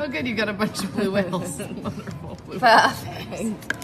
Oh, good, you got a bunch of blue whales. Wonderful. Blue Perfect.